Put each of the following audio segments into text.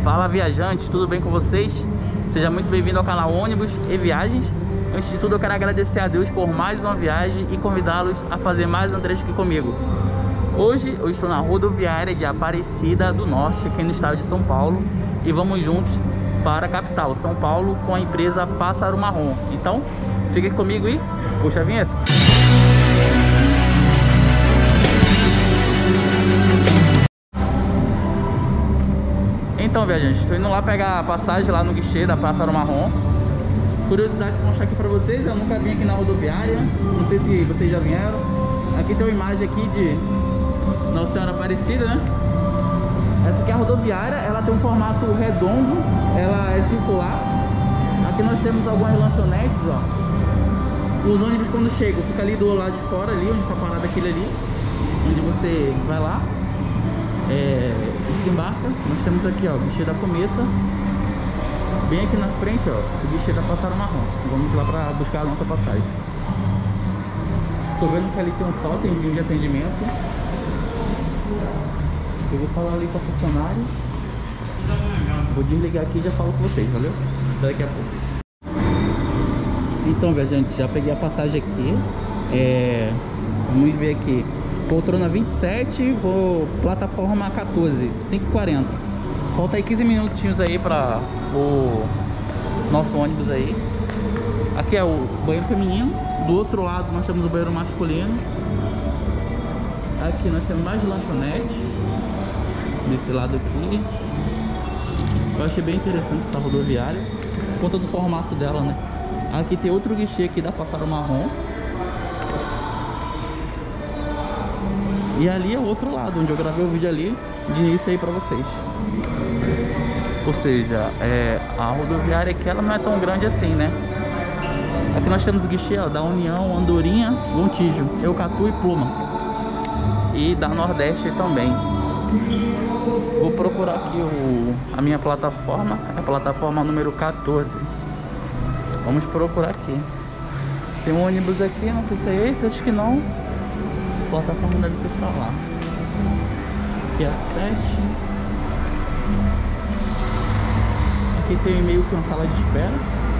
Fala viajantes, tudo bem com vocês? Seja muito bem-vindo ao canal Ônibus e Viagens. Antes de tudo eu quero agradecer a Deus por mais uma viagem e convidá-los a fazer mais um trecho aqui comigo. Hoje eu estou na rodoviária de Aparecida do Norte, aqui no estado de São Paulo, e vamos juntos para a capital, São Paulo, com a empresa Pássaro Marrom. Então, fique comigo e puxa a vinheta. Então, viajantes, estou indo lá pegar a passagem lá no guichê da Pássaro Marrom. Curiosidade de mostrar aqui para vocês, eu nunca vim aqui na rodoviária, não sei se vocês já vieram. Aqui tem uma imagem aqui de Nossa Senhora Aparecida, né? Essa aqui é a rodoviária, ela tem um formato redondo, ela é circular. Aqui nós temos algumas lanchonetes, ó. Os ônibus quando chegam, fica ali do lado de fora, ali onde está parado aquele ali, onde você vai lá, desembarca. Nós temos aqui, ó, o guichê da Cometa. Bem aqui na frente, ó, o guichê da Pássaro Marrom. Vamos lá para buscar a nossa passagem. Tô vendo que ali tem um totemzinho de atendimento. Eu vou falar ali com a funcionária. Vou desligar aqui e já falo com vocês, valeu? Até daqui a pouco. Então, viajante, já peguei a passagem aqui. Vamos ver aqui. Poltrona 27, vou plataforma 14, 5h40. Falta aí 15 minutinhos aí para o nosso ônibus aí. Aqui é o banheiro feminino. Do outro lado nós temos o banheiro masculino. Aqui nós temos mais lanchonete. Desse lado aqui. Eu achei bem interessante essa rodoviária, por conta do formato dela, né? Aqui tem outro guichê aqui da Pássaro Marrom. E ali é o outro lado, onde eu gravei o vídeo ali de início aí pra vocês. Ou seja, a rodoviária aqui ela não é tão grande assim, né? Aqui nós temos o guichê, ó, da União, Andorinha, Gontijo, Eucatu e Pluma. E da Nordeste também. Vou procurar aqui a minha plataforma, a plataforma número 14. Vamos procurar aqui. Tem um ônibus aqui, não sei se é esse, acho que não. A plataforma deve ser pra lá. Aqui é a 7. Aqui tem meio que uma sala de espera.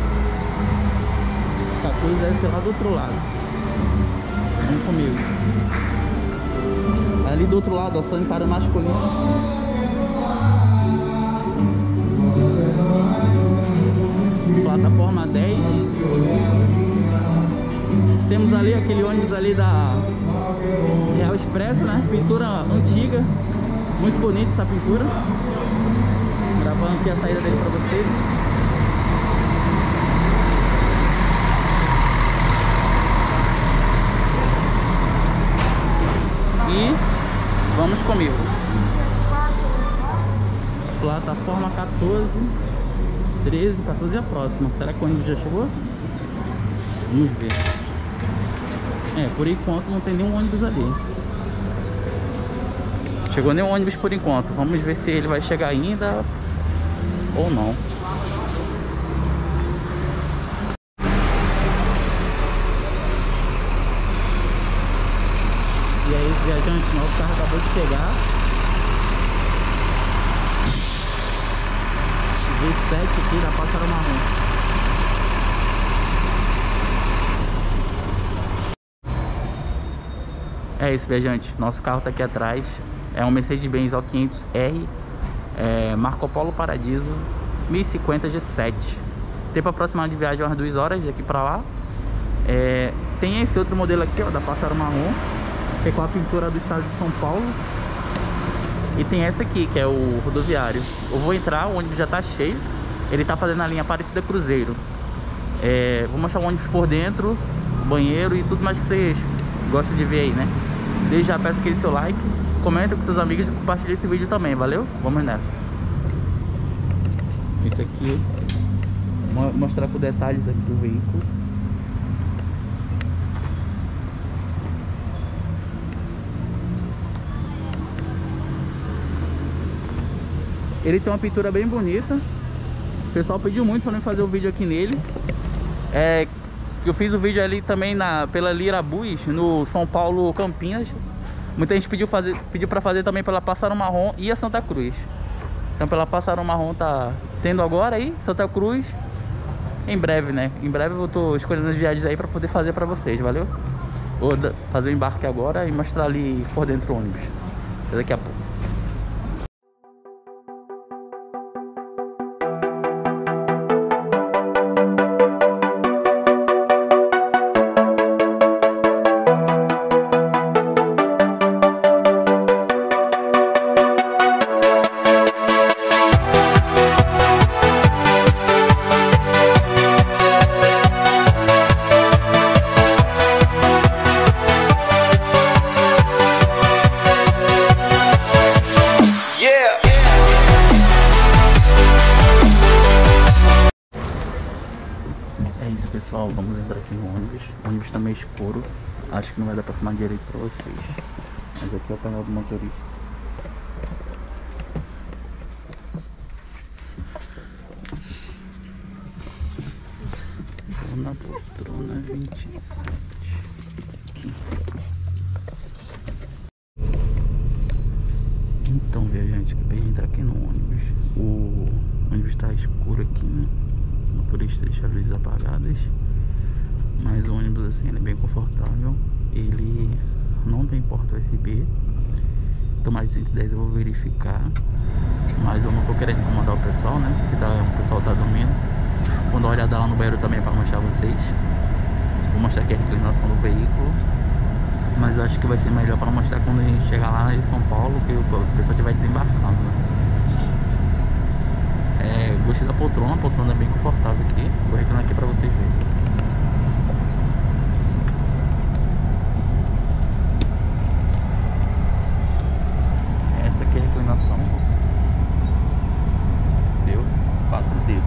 14 deve ser lá do outro lado. Vamos comigo. Ali do outro lado, ó, sanitário masculino. Plataforma 10. Temos ali aquele ônibus ali da Real Expresso, né? Pintura antiga. Muito bonita essa pintura. Gravando aqui a saída dele pra vocês. E vamos comigo. Plataforma 14, 13, 14 é a próxima. Será que o ônibus já chegou? Vamos ver. Por enquanto não tem nenhum ônibus ali. Chegou nenhum ônibus por enquanto. Vamos ver se ele vai chegar ainda ou não. E aí, viajante, nosso carro acabou de chegar. 17 aqui da Pássaro Marrom. É isso, viajante. Nosso carro tá aqui atrás. É um Mercedes-Benz O500R, Marco Polo Paradiso 1050 G7. Tempo aproximado de viagem umas 2 horas daqui pra lá. Tem esse outro modelo aqui, ó, da Pássaro Marrom, que é com a pintura do estado de São Paulo. E tem essa aqui, que é o rodoviário. Eu vou entrar, o ônibus já tá cheio. Ele tá fazendo a linha Aparecida Cruzeiro. Vou mostrar o ônibus por dentro, banheiro e tudo mais que vocês gostam de ver aí, né? Desde já peço aquele seu like, comenta com seus amigos e compartilha esse vídeo também, valeu? Vamos nessa. Isso aqui, vou mostrar com detalhes aqui do veículo. Ele tem uma pintura bem bonita. O pessoal pediu muito para mim fazer o vídeo aqui nele. Que eu fiz o vídeo ali também pela Lirabuz, no São Paulo Campinas. Muita gente pediu para fazer também pela Pássaro Marrom e a Santa Cruz. Então pela Pássaro Marrom tá tendo agora aí, Santa Cruz. Em breve, né? Em breve eu tô escolhendo as viagens aí pra poder fazer pra vocês, valeu? Vou fazer o embarque agora e mostrar ali por dentro o ônibus. Daqui a pouco. É isso, pessoal, vamos entrar aqui no ônibus. O ônibus tá meio escuro, acho que não vai dar pra filmar direito pra vocês. Mas aqui é o painel do motorista. Vou na poltrona 27 aqui. Então, viajante, acabei de entrar aqui no ônibus. O ônibus tá escuro aqui, né? O motorista deixa as luzes apagadas, mas o ônibus assim ele é bem confortável. Ele não tem porta USB. Então mais de 110 eu vou verificar, mas eu não tô querendo incomodar o pessoal, né? Porque o pessoal tá dormindo. Vou dar uma olhada lá no banheiro também para mostrar a vocês. Vou mostrar aqui a reclinação do veículo, mas eu acho que vai ser melhor para mostrar quando a gente chegar lá em São Paulo, que o pessoal já vai desembarcando, né? Gostei da poltrona, a poltrona é bem confortável aqui. Vou reclinar aqui pra vocês verem. Essa aqui é a reclinação. Deu 4 dedos.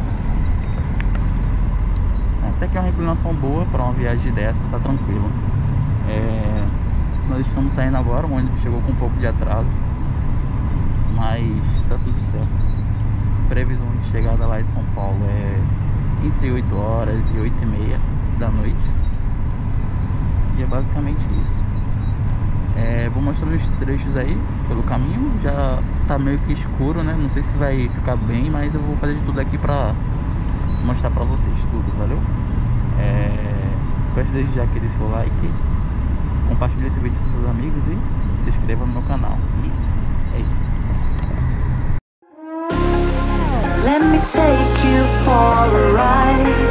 Até que é uma reclinação boa para uma viagem dessa, tá tranquilo. Nós estamos saindo agora, o ônibus chegou com um pouco de atraso, mas tá tudo certo. Previsão de chegada lá em São Paulo é entre 8 horas e 8h30 da noite. E é basicamente isso. Vou mostrando os trechos aí pelo caminho. Já tá meio que escuro, né? Não sei se vai ficar bem, mas eu vou fazer de tudo aqui pra mostrar pra vocês tudo, valeu? Peço desde já aquele seu like, compartilhe esse vídeo com seus amigos e se inscreva no meu canal. E é isso. Let me take you for a ride,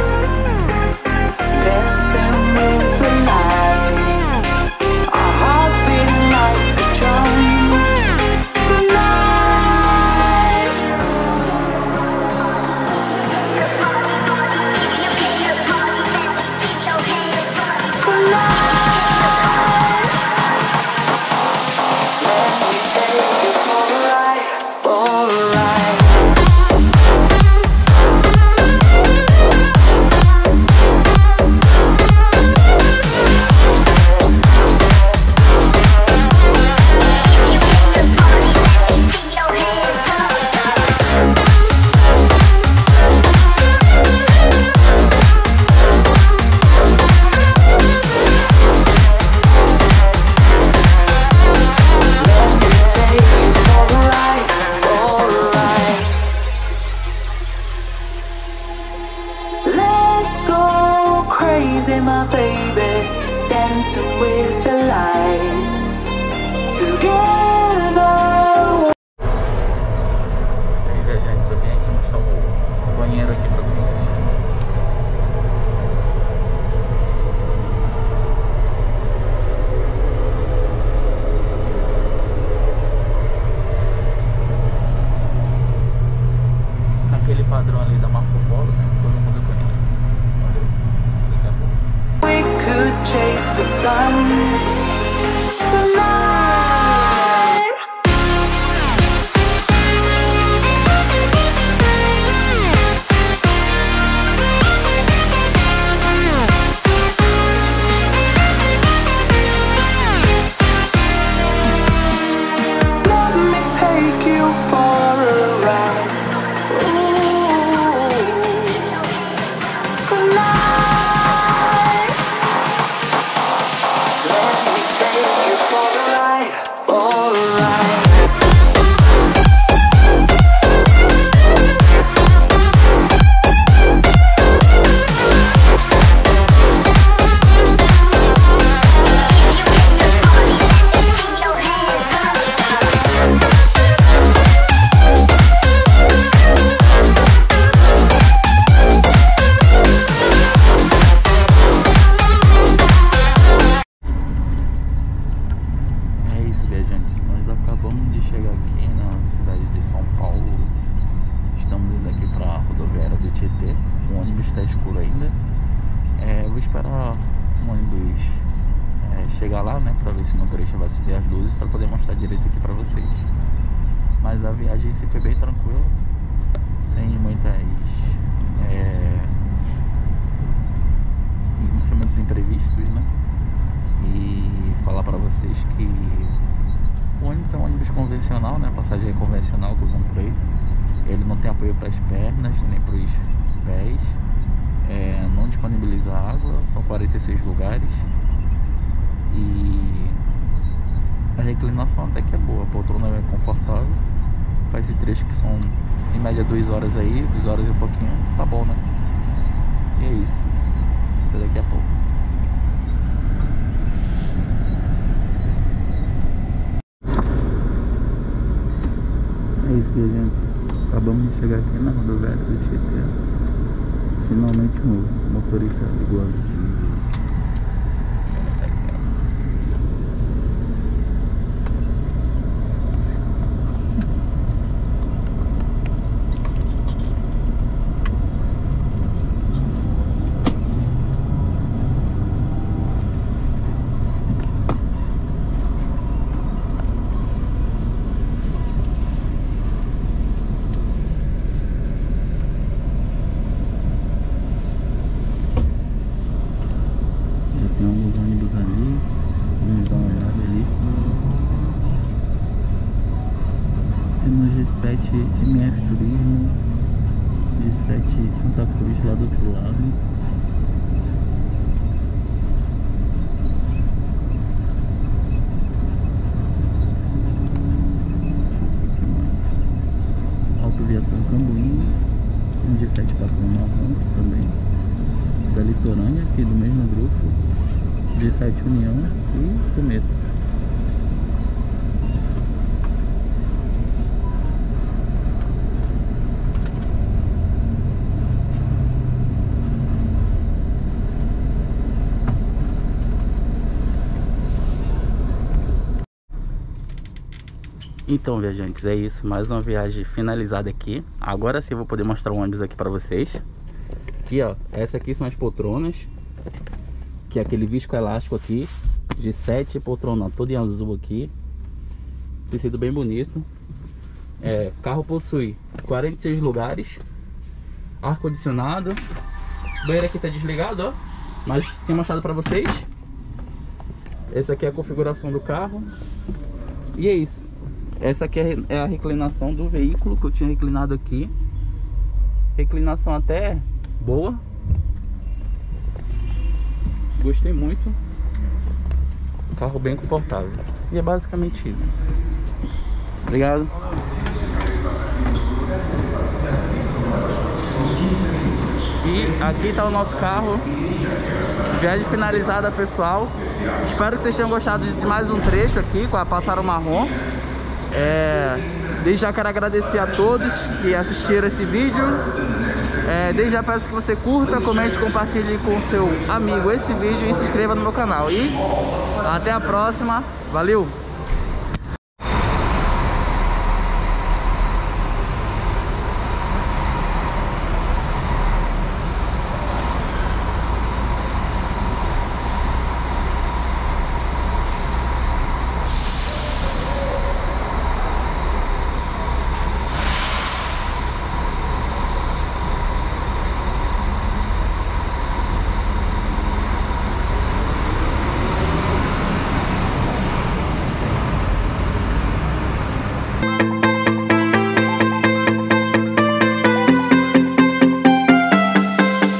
dancing with the lights, our hearts beating like a drum tonight. Tonight, let me take you for a ride, for a ride. Crazy, my baby, dancing with the lights together. Isso aí, viajante, só vim aqui mostrar o banheiro aqui pra vocês. Aquele padrão ali da Marco Polo, né, que todo mundo conhece. Valeu. Daqui a pouco. We could chase the sun tonight. Let me take you for a ride. Ooh. São Paulo. Estamos indo aqui para a rodoviária do Tietê. O ônibus está escuro ainda. Vou esperar o ônibus chegar lá, né, para ver se o motorista vai acender as luzes para poder mostrar direito aqui para vocês. Mas a viagem se foi bem tranquila, sem muitos imprevistos, né? E falar para vocês que o ônibus é um ônibus convencional, né? Passageiro convencional que eu comprei. Ele não tem apoio para as pernas nem para os pés. Não disponibiliza água. São 46 lugares. E a reclinação até que é boa. A poltrona é confortável. Para esse trecho que são em média 2 horas aí, 2 horas e um pouquinho, tá bom, né? E é isso. Até daqui a pouco. É isso, gente. Acabamos de chegar aqui na rodoviária do Tietê. Finalmente o motorista ligou a luz. Tem alguns ônibus ali, vamos dar uma olhada ali. Temos G7 MF Turismo, G7 Santa Cruz lá do outro lado. Autoviação Cambuí, um G7 passando marrom também, da Litorânea, aqui do mesmo grupo. G7 União e Cometa. Então, viajantes, é isso. Mais uma viagem finalizada aqui. Agora sim eu vou poder mostrar o ônibus aqui pra vocês. Aqui, ó. Essas aqui são as poltronas, que é aquele viscoelástico aqui, G7, poltrona toda em azul aqui, tecido bem bonito. O carro possui 46 lugares, ar-condicionado, banheiro aqui tá desligado, ó, mas tinha mostrado pra vocês. Essa aqui é a configuração do carro, e é isso. Essa aqui é a reclinação do veículo que eu tinha reclinado aqui, reclinação até boa. Gostei muito. Carro bem confortável. E é basicamente isso. Obrigado. E aqui tá o nosso carro. Viagem finalizada, pessoal. Espero que vocês tenham gostado de mais um trecho aqui com a Passaro Marrom. Desde já quero agradecer a todos que assistiram esse vídeo. Desde já peço que você curta, comente, compartilhe com o seu amigo esse vídeo e se inscreva no meu canal. E até a próxima. Valeu!